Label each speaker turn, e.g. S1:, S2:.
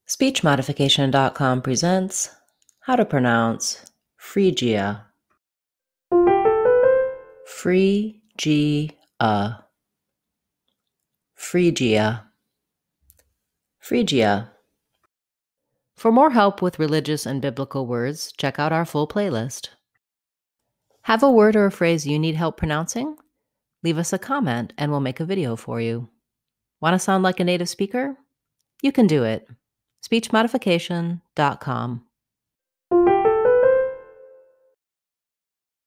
S1: SpeechModification.com presents How to Pronounce Phrygia. Phrygia. Phrygia. Phrygia. For more help with religious and biblical words, check out our full playlist. Have a word or a phrase you need help pronouncing? Leave us a comment and we'll make a video for you. Want to sound like a native speaker? You can do it. SpeechModification.com.